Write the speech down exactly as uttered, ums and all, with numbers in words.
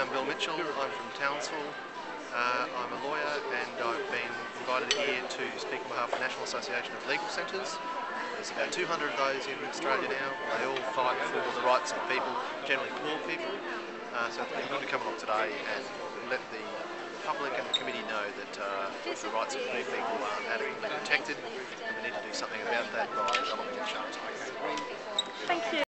Hi, I'm Bill Mitchell. I'm from Townsville. Uh, I'm a lawyer and I've been invited here to speak on behalf of the National Association of Legal Centres. There's about two hundred of those in Australia now. They all fight for the rights of people, generally poor people. Uh, so it's been good to come along today and let the public and the committee know that uh, the rights of poor people aren't having been protected, and we need to do something about that by developing a charter. Thank you.